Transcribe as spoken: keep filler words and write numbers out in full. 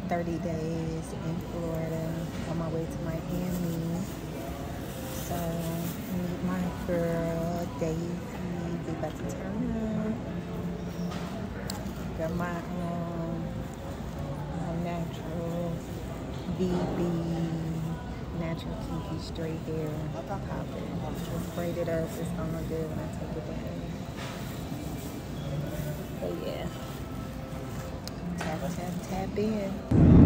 thirty days in Florida, on my way to Miami. So, meet my girl, Daisy. We about to turn up. Got my um, my natural V B, natural kinky straight hair. Popping. Just braid it up. It's gonna do when I take it down. But yeah. Tap, tap, tap in.